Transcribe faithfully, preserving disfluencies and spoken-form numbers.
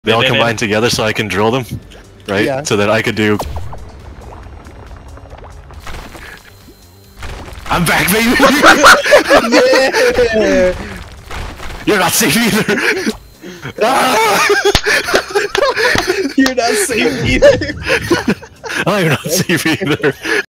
They all combine together so I can drill them, right? Yeah. So that I could do. I'm back, baby! Yeah! You're not safe either! You're not safe either! I'm not safe either!